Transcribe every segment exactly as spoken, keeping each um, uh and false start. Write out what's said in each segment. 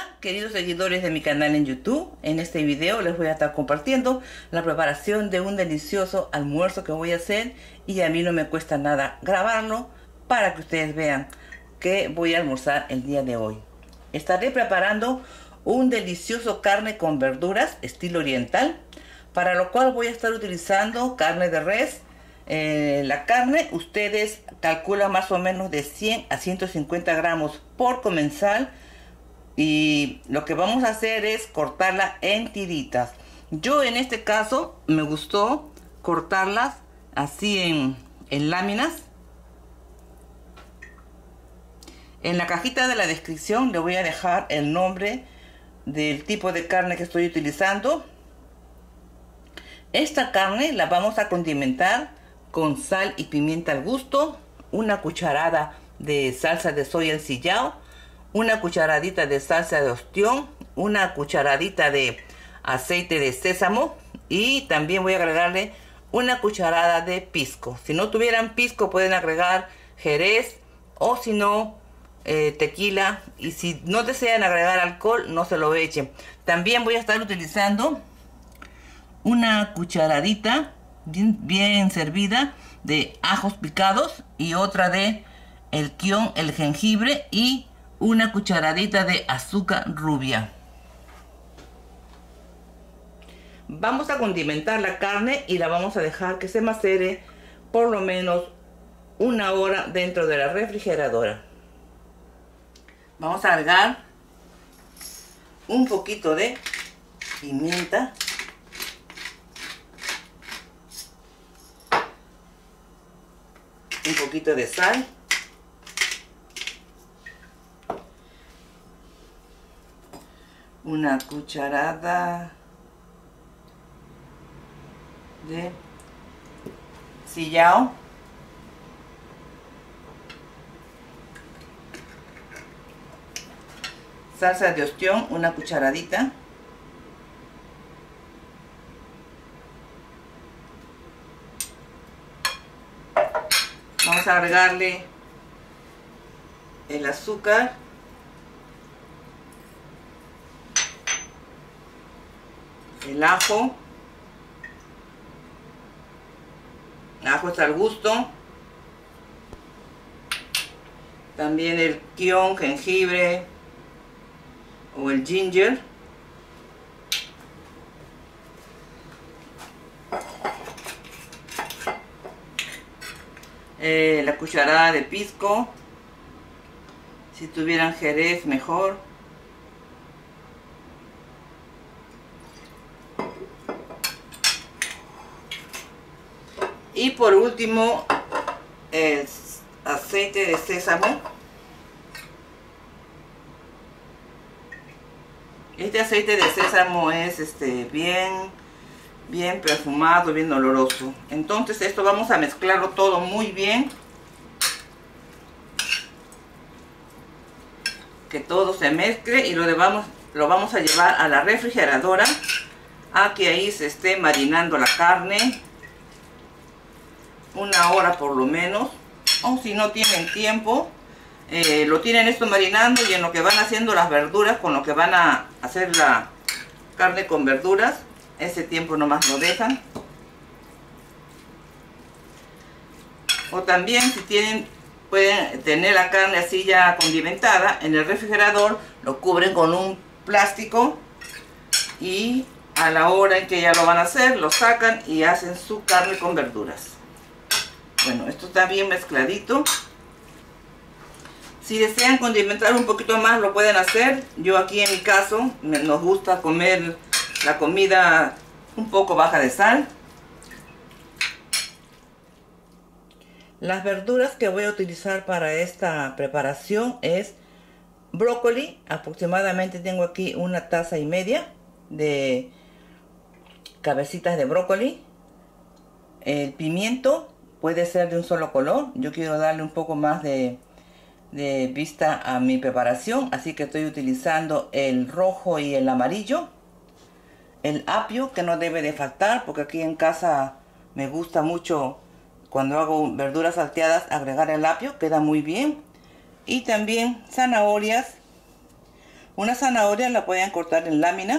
Hola queridos seguidores de mi canal en YouTube. En este video les voy a estar compartiendo la preparación de un delicioso almuerzo que voy a hacer, y a mí no me cuesta nada grabarlo para que ustedes vean que voy a almorzar el día de hoy. Estaré preparando un delicioso carne con verduras estilo oriental, para lo cual voy a estar utilizando carne de res. Eh, la carne ustedes calculan más o menos de cien a ciento cincuenta gramos por comensal, y lo que vamos a hacer es cortarla en tiritas. Yo en este caso me gustó cortarlas así en, en láminas. En la cajita de la descripción le voy a dejar el nombre del tipo de carne que estoy utilizando. Esta carne la vamos a condimentar con sal y pimienta al gusto, una cucharada de salsa de soya ensillado, una cucharadita de salsa de ostión, una cucharadita de aceite de sésamo, y también voy a agregarle una cucharada de pisco. Si no tuvieran pisco pueden agregar jerez, o si no eh, tequila, y si no desean agregar alcohol no se lo echen. También voy a estar utilizando una cucharadita bien, bien servida de ajos picados, y otra de el kion, el jengibre, y una cucharadita de azúcar rubia. Vamos a condimentar la carne y la vamos a dejar que se macere por lo menos una hora dentro de la refrigeradora. Vamos a agregar un poquito de pimienta, un poquito de sal, una cucharada de sillao, salsa de ostión, una cucharadita, vamos a agregarle el azúcar, el ajo, ajo está al gusto, también el kion, jengibre o el ginger, eh, la cucharada de pisco, si tuvieran jerez mejor, y por último el aceite de sésamo. Este aceite de sésamo es este bien bien perfumado, bien oloroso. Entonces esto vamos a mezclarlo todo muy bien, que todo se mezcle, y lo, debamos, lo vamos a llevar a la refrigeradora a que ahí se esté marinando la carne una hora por lo menos, o si no tienen tiempo, eh, lo tienen esto marinando, y en lo que van haciendo las verduras, con lo que van a hacer la carne con verduras, ese tiempo nomás lo dejan. O también si tienen, pueden tener la carne así ya condimentada en el refrigerador, lo cubren con un plástico, y a la hora en que ya lo van a hacer, lo sacan y hacen su carne con verduras. Bueno, esto está bien mezcladito. Si desean condimentar un poquito más lo pueden hacer. Yo aquí en mi caso nos gusta comer la comida un poco baja de sal. Las verduras que voy a utilizar para esta preparación es brócoli. Aproximadamente tengo aquí una taza y media de cabecitas de brócoli. El pimiento puede ser de un solo color. Yo quiero darle un poco más de, de vista a mi preparación, así que estoy utilizando el rojo y el amarillo. El apio, que no debe de faltar, porque aquí en casa me gusta mucho, cuando hago verduras salteadas, agregar el apio, queda muy bien. Y también zanahorias, Una zanahoria la pueden cortar en láminas.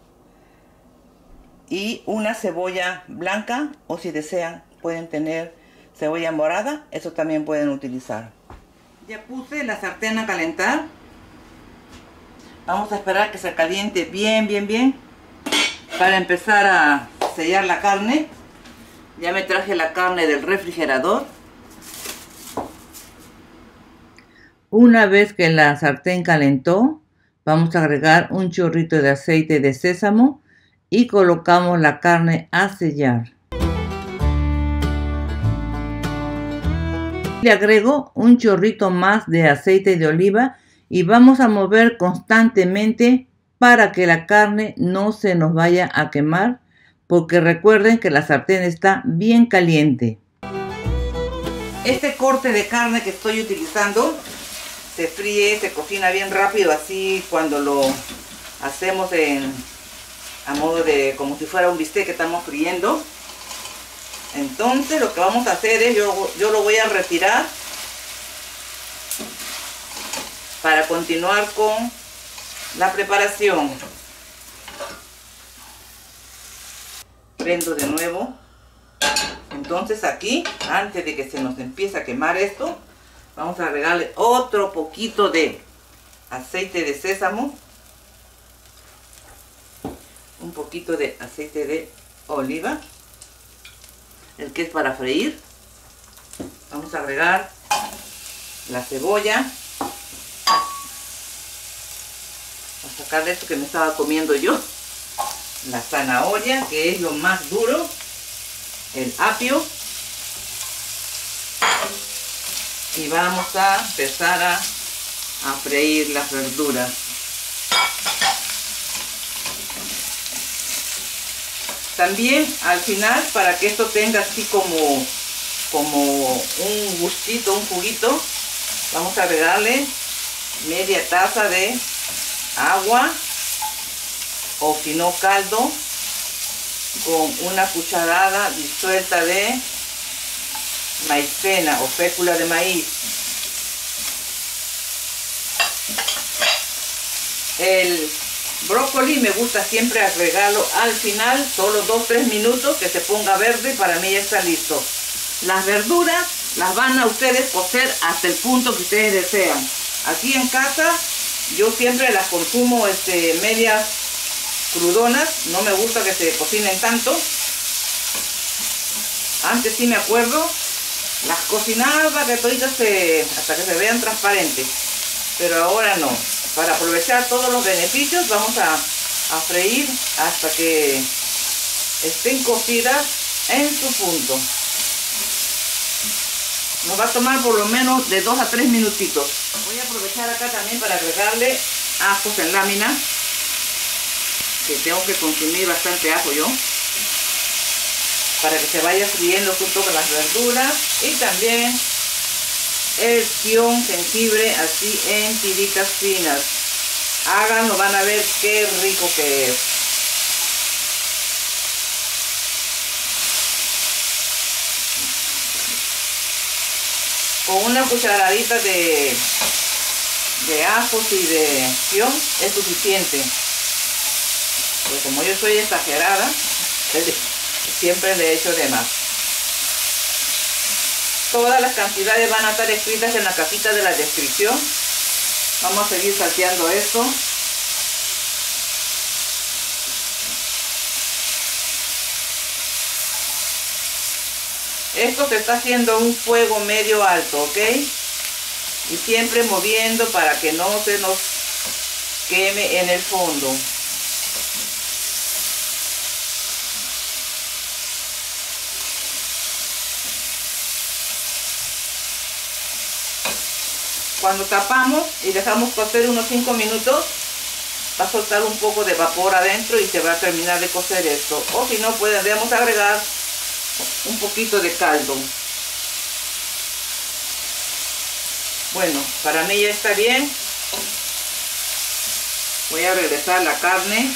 Y una cebolla blanca, o si desean pueden tener cebolla morada, eso también pueden utilizar. Ya puse la sartén a calentar. Vamos a esperar que se caliente bien, bien, bien para empezar a sellar la carne. Ya me traje la carne del refrigerador. Una vez que la sartén calentó, vamos a agregar un chorrito de aceite de sésamo y colocamos la carne a sellar. Le agrego un chorrito más de aceite de oliva y vamos a mover constantemente para que la carne no se nos vaya a quemar, porque recuerden que la sartén está bien caliente. Este corte de carne que estoy utilizando se fríe, se cocina bien rápido, así cuando lo hacemos en, a modo de como si fuera un bistec que estamos friendo. Entonces lo que vamos a hacer es, yo, yo lo voy a retirar para continuar con la preparación. Prendo de nuevo. Entonces aquí, antes de que se nos empiece a quemar esto, vamos a agregarle otro poquito de aceite de sésamo, un poquito de aceite de oliva, el que es para freír. Vamos a agregar la cebolla, a sacarle esto que me estaba comiendo yo, la zanahoria, que es lo más duro, el apio, y vamos a empezar a, a freír las verduras. También al final, para que esto tenga así como, como un gustito, un juguito, vamos a agregarle media taza de agua, o si no caldo, con una cucharada disuelta de maicena o fécula de maíz. El brócoli me gusta siempre agregarlo al final, solo dos tres minutos, que se ponga verde, para mí ya está listo. Las verduras las van a ustedes cocer hasta el punto que ustedes desean. Aquí en casa yo siempre las consumo este, medias crudonas, no me gusta que se cocinen tanto. Antes sí me acuerdo, las cocinaba que toditas se, hasta que se vean transparentes, pero ahora no. Para aprovechar todos los beneficios vamos a, a freír hasta que estén cocidas en su punto. Nos va a tomar por lo menos de dos a tres minutitos. Voy a aprovechar acá también para agregarle ajos en lámina, que tengo que consumir bastante ajo yo, para que se vaya friendo junto con las verduras. Y también el kion, jengibre, así en tiritas finas. Háganlo, van a ver qué rico que es. Con una cucharadita de, de ajos y de kion es suficiente. Pues como yo soy exagerada, siempre le echo de más. Todas las cantidades van a estar escritas en la cajita de la descripción. Vamos a seguir salteando esto. Esto se está haciendo a un fuego medio alto, ¿ok? Y siempre moviendo para que no se nos queme en el fondo. Cuando tapamos y dejamos cocer unos cinco minutos, va a soltar un poco de vapor adentro y se va a terminar de cocer esto. O si no, podemos agregar un poquito de caldo. Bueno, para mí ya está bien. Voy a regresar la carne.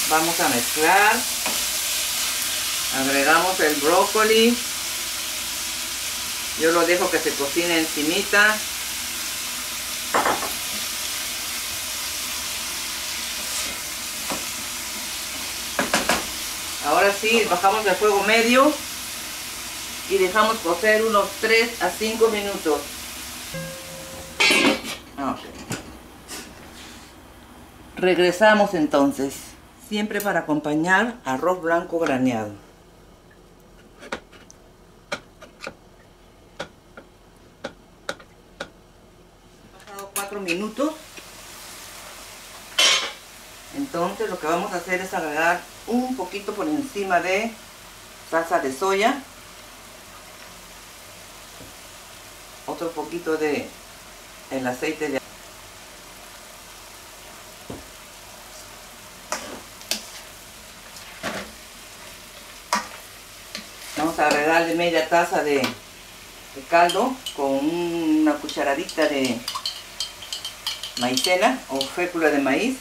Vamos a mezclar. Agregamos el brócoli. Yo lo dejo que se cocine encimita. Ahora sí, bajamos el fuego medio y dejamos cocer unos tres a cinco minutos. Okay. Regresamos entonces, siempre para acompañar arroz blanco graneado. Pasado cuatro minutos. Entonces lo que vamos a hacer es agregar un poquito por encima de salsa de soya, otro poquito de el aceite de vamos a agregarle media taza de, de caldo con una cucharadita de maicena o fécula de maíz.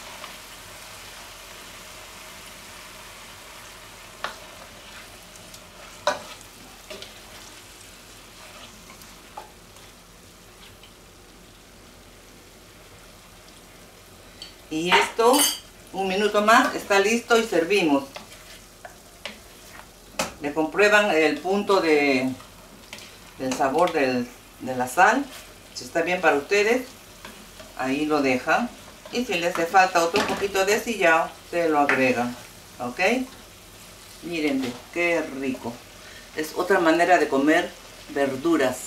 Y esto, un minuto más, está listo y servimos. Le comprueban el punto de, del sabor del, de la sal. Si está bien para ustedes, ahí lo dejan. Y si les hace falta otro poquito de sillao, se lo agregan. ¿Ok? Miren qué rico. Es otra manera de comer verduras.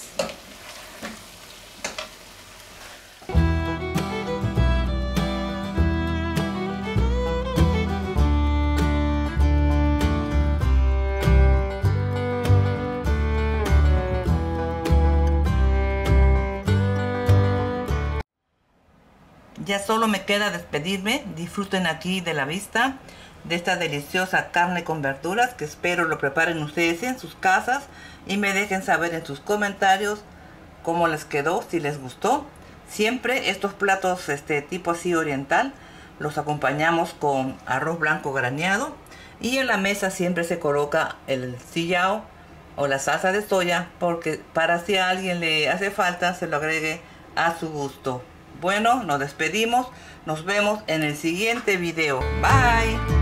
Ya solo me queda despedirme. Disfruten aquí de la vista de esta deliciosa carne con verduras, que espero lo preparen ustedes en sus casas y me dejen saber en sus comentarios cómo les quedó, si les gustó. Siempre estos platos este tipo así oriental los acompañamos con arroz blanco graneado y en la mesa siempre se coloca el sillao o la salsa de soya, porque para si a alguien le hace falta se lo agregue a su gusto. Bueno, nos despedimos. Nos vemos en el siguiente video. Bye.